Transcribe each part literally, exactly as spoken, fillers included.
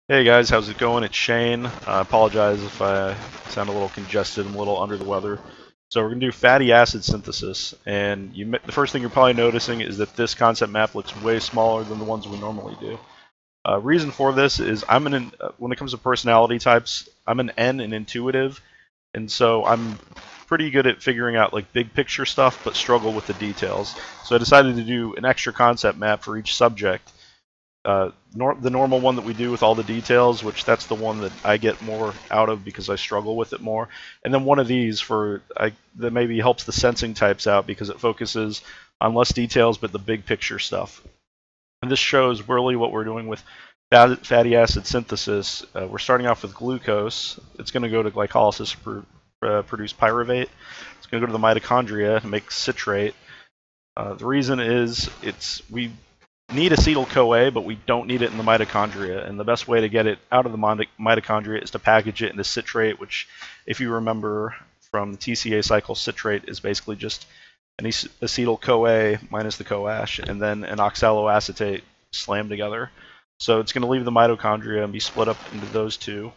Hey guys, how's it going? It's Shane. I apologize if I sound a little congested. I'm a little under the weather. So we're going to do fatty acid synthesis, and you, the first thing you're probably noticing is that this concept map looks way smaller than the ones we normally do. Uh, reason for this is I'm an uh, when it comes to personality types, I'm an N in intuitive, and so I'm pretty good at figuring out like big picture stuff, but struggle with the details. So I decided to do an extra concept map for each subject. Uh, nor the normal one that we do with all the details, which that's the one that I get more out of because I struggle with it more. And then one of these for I, that maybe helps the sensing types out because it focuses on less details but the big picture stuff. And this shows really what we're doing with fatty acid synthesis. Uh, we're starting off with glucose. It's going to go to glycolysis to uh, produce pyruvate. It's going to go to the mitochondria to make citrate. Uh, the reason is it's we need acetyl-CoA, but we don't need it in the mitochondria. And the best way to get it out of the mitochondria is to package it into citrate, which, if you remember from the T C A cycle, citrate is basically just an acetyl-CoA minus the CoAsh, and then an oxaloacetate slammed together. So it's going to leave the mitochondria and be split up into those two.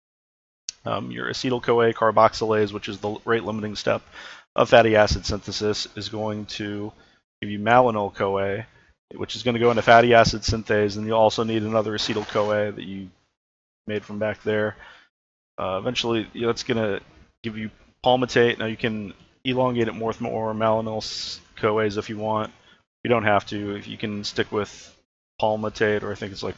Um, your acetyl-CoA carboxylase, which is the rate-limiting step of fatty acid synthesis, is going to give you malonyl-CoA, which is going to go into fatty acid synthase, and you'll also need another acetyl-CoA that you made from back there. Uh, eventually, you know, that's going to give you palmitate. Now you can elongate it more with more malonyl-CoAs if you want. You don't have to. If you can stick with palmitate, or I think it's like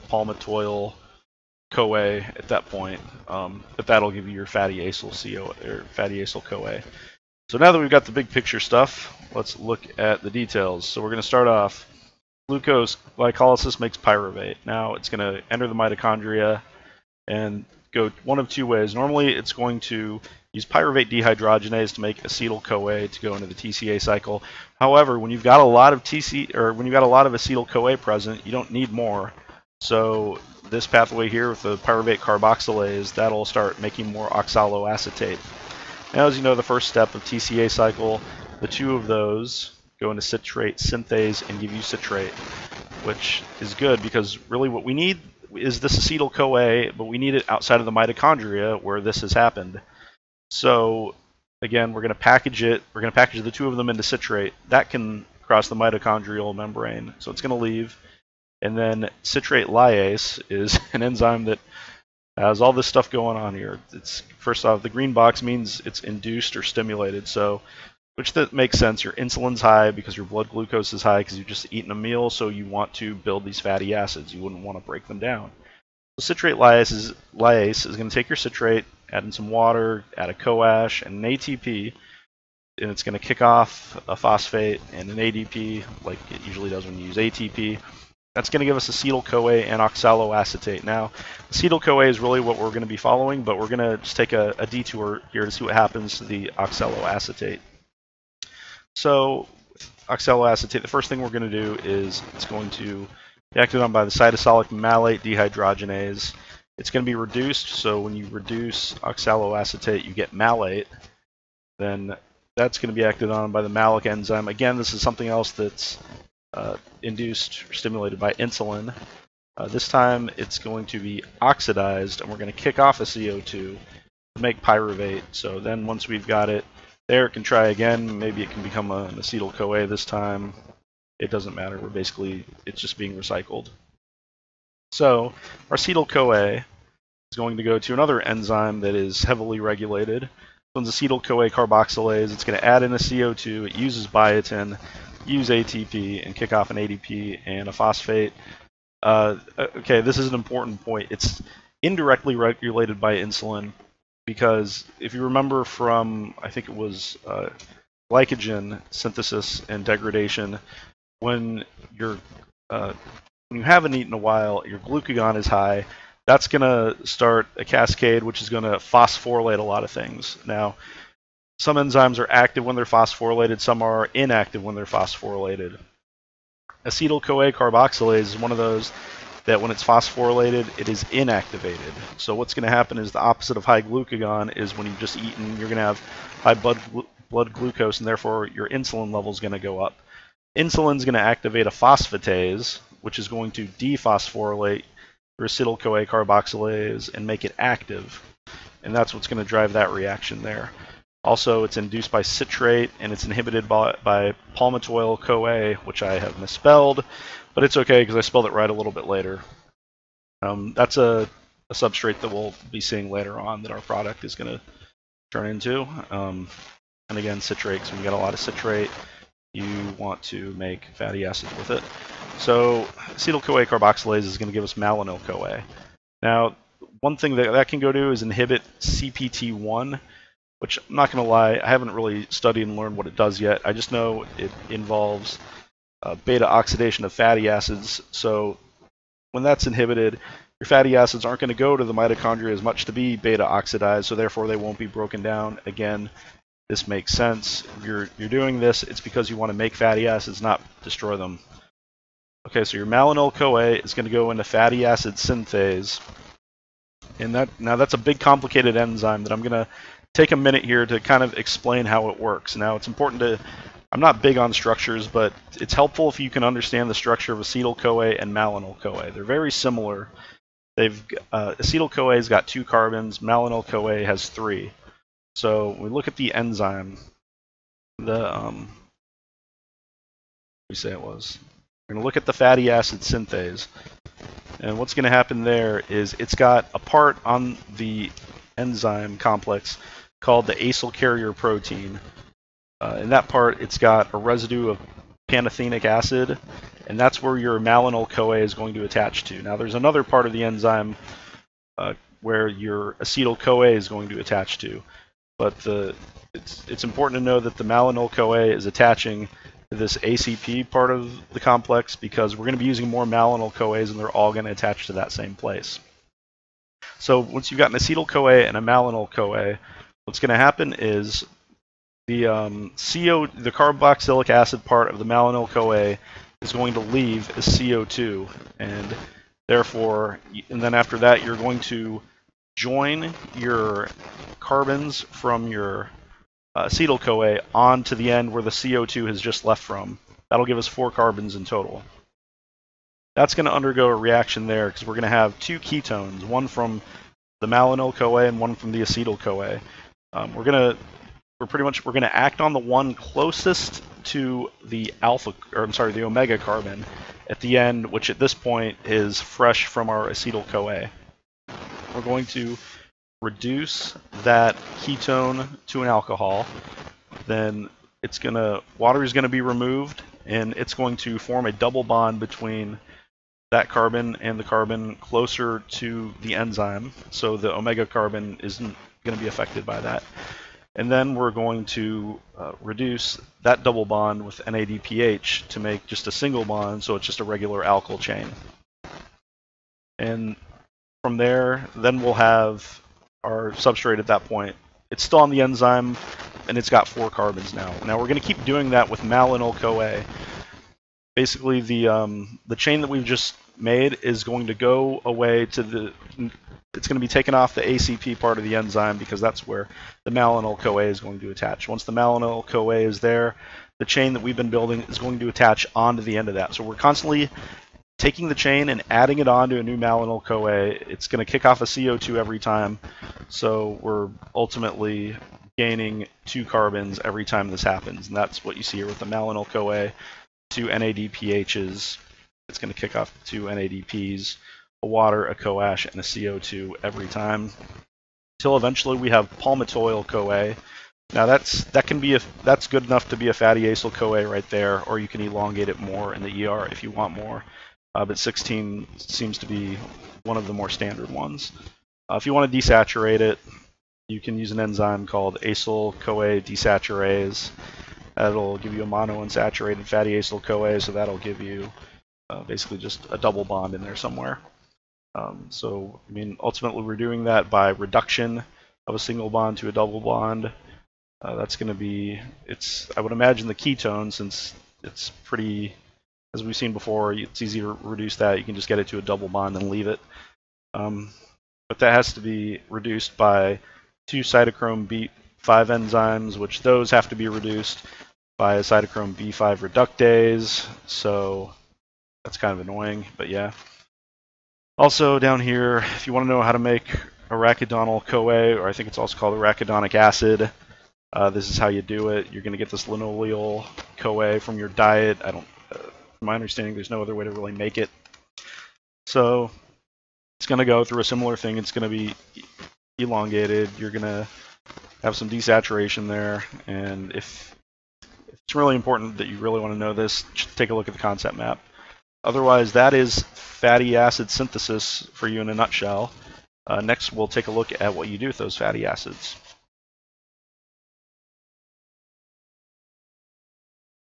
palmitoyl-CoA at that point, um, but that'll give you your fatty acyl-CO or fatty acyl-CoA. So now that we've got the big picture stuff, let's look at the details. So we're going to start off. Glucose glycolysis makes pyruvate. Now it's going to enter the mitochondria and go one of two ways. Normally it's going to use pyruvate dehydrogenase to make acetyl-CoA to go into the T C A cycle. However, when you've got a lot of T C or when you've got a lot of acetyl-CoA present, you don't need more. So this pathway here with the pyruvate carboxylase, that'll start making more oxaloacetate. Now, as you know, the first step of T C A cycle, the two of those go into citrate synthase and give you citrate, which is good because really what we need is this acetyl-CoA, but we need it outside of the mitochondria where this has happened. So again, we're going to package it. We're going to package the two of them into citrate. That can cross the mitochondrial membrane, so it's going to leave. And then citrate lyase is an enzyme that has all this stuff going on here. It's first off, the green box means it's induced or stimulated. So which that makes sense. Your insulin's high because your blood glucose is high because you've just eaten a meal, so you want to build these fatty acids. You wouldn't want to break them down. So citrate lyase is, lyase is going to take your citrate, add in some water, add a CoAsh and an A T P, and it's going to kick off a phosphate and an A D P like it usually does when you use A T P. That's going to give us acetyl-CoA and oxaloacetate. Now, acetyl-CoA is really what we're going to be following, but we're going to just take a, a detour here to see what happens to the oxaloacetate. So oxaloacetate, the first thing we're going to do is it's going to be acted on by the cytosolic malate dehydrogenase. It's going to be reduced, so when you reduce oxaloacetate, you get malate. Then that's going to be acted on by the malic enzyme. Again, this is something else that's uh, induced or stimulated by insulin. Uh, this time it's going to be oxidized, and we're going to kick off a C O two to make pyruvate. So then once we've got it there, it can try again. Maybe it can become an acetyl-CoA this time. It doesn't matter. We're basically, it's just being recycled. So our acetyl-CoA is going to go to another enzyme that is heavily regulated. This one's acetyl-CoA carboxylase. It's going to add in a C O two. It uses biotin, use A T P, and kick off an A D P and a phosphate. Uh, okay, this is an important point. It's indirectly regulated by insulin. Because if you remember from, I think it was uh, glycogen synthesis and degradation, when you're uh, when you haven't eaten a while, your glucagon is high. That's going to start a cascade, which is going to phosphorylate a lot of things. Now, some enzymes are active when they're phosphorylated. Some are inactive when they're phosphorylated. Acetyl-CoA carboxylase is one of those that when it's phosphorylated, it is inactivated. So what's going to happen is the opposite of high glucagon is when you've just eaten, you're going to have high blood, blood glucose, and therefore your insulin level is going to go up. Insulin is going to activate a phosphatase, which is going to dephosphorylate your acetyl-CoA carboxylase and make it active. And that's what's going to drive that reaction there. Also, it's induced by citrate, and it's inhibited by, by palmitoyl-CoA, which I have misspelled, but it's okay because I spelled it right a little bit later. Um, that's a, a substrate that we'll be seeing later on that our product is going to turn into. Um, and again, citrate, because when you got a lot of citrate, you want to make fatty acids with it. So acetyl-CoA carboxylase is going to give us malonyl-CoA. Now, one thing that that can go do is inhibit C P T one, which I'm not going to lie, I haven't really studied and learned what it does yet. I just know it involves uh, beta oxidation of fatty acids. So when that's inhibited, your fatty acids aren't going to go to the mitochondria as much to be beta oxidized, so therefore they won't be broken down. Again, this makes sense. If you're, you're doing this, it's because you want to make fatty acids, not destroy them. Okay, so your malonyl-CoA is going to go into fatty acid synthase. And that now that's a big complicated enzyme that I'm going to take a minute here to kind of explain how it works. Now it's important to, I'm not big on structures, but it's helpful if you can understand the structure of acetyl-CoA and malonyl-CoA. They're very similar. They've uh, acetyl-CoA has got two carbons, malonyl-CoA has three. So when we look at the enzyme, the um, we say it was. We're going to look at the fatty acid synthase. And what's going to happen there is it's got a part on the enzyme complex called the acyl carrier protein. Uh, in that part, it's got a residue of pantothenic acid, and that's where your malonyl-CoA is going to attach to. Now, there's another part of the enzyme uh, where your acetyl-CoA is going to attach to, but the, it's, it's important to know that the malonyl-CoA is attaching to this A C P part of the complex because we're going to be using more malonyl-CoAs, and they're all going to attach to that same place. So once you've got an acetyl-CoA and a malonyl-CoA, what's going to happen is the um, C O, the carboxylic acid part of the malonyl-CoA is going to leave as C O two, and therefore, and then after that, you're going to join your carbons from your uh, acetyl-CoA onto the end where the C O two has just left from. That'll give us four carbons in total. That's going to undergo a reaction there because we're going to have two ketones, one from the malonyl-CoA and one from the acetyl-CoA. Um, we're going to We're pretty much we're going to act on the one closest to the alpha, or I'm sorry, the omega carbon at the end, which at this point is fresh from our acetyl-CoA. We're going to reduce that ketone to an alcohol. Then it's gonna water is going to be removed, and it's going to form a double bond between that carbon and the carbon closer to the enzyme. So the omega carbon isn't going to be affected by that. And then we're going to uh, reduce that double bond with N A D P H to make just a single bond, so it's just a regular alkyl chain. And from there, then we'll have our substrate at that point. It's still on the enzyme, and it's got four carbons now. Now we're going to keep doing that with malonyl-CoA. Basically, the um, the chain that we've just made is going to go away to the it's going to be taken off the A C P part of the enzyme because that's where the malonyl-CoA is going to attach. Once the malonyl-CoA is there, the chain that we've been building is going to attach onto the end of that. So we're constantly taking the chain and adding it onto a new malonyl-CoA. It's going to kick off a C O two every time. So we're ultimately gaining two carbons every time this happens. And that's what you see here with the malonyl-CoA, two N A D P H's. It's going to kick off two N A D Ps. A water, a CoAsh, and a C O two every time, till eventually we have palmitoyl-CoA. Now that's that can be a that's good enough to be a fatty acyl-CoA right there, or you can elongate it more in the E R if you want more. Uh, but sixteen seems to be one of the more standard ones. Uh, if you want to desaturate it, you can use an enzyme called acyl-CoA desaturase. That'll give you a monounsaturated fatty acyl-CoA, so that'll give you uh, basically just a double bond in there somewhere. Um, so, I mean, ultimately we're doing that by reduction of a single bond to a double bond. Uh, that's going to be, it's, I would imagine the ketone, since it's pretty, as we've seen before, it's easy to reduce that. You can just get it to a double bond and leave it. Um, but that has to be reduced by two cytochrome B five enzymes, which those have to be reduced by a cytochrome B five reductase. So that's kind of annoying, but yeah. Also down here, if you want to know how to make arachidonyl-CoA, or I think it's also called arachidonic acid, uh, this is how you do it. You're going to get this linoleal-CoA from your diet. I don't, uh, from my understanding, there's no other way to really make it. So it's going to go through a similar thing. It's going to be elongated. You're going to have some desaturation there, and if, if it's really important that you really want to know this, just take a look at the concept map. Otherwise, that is fatty acid synthesis for you in a nutshell. Uh, next, we'll take a look at what you do with those fatty acids.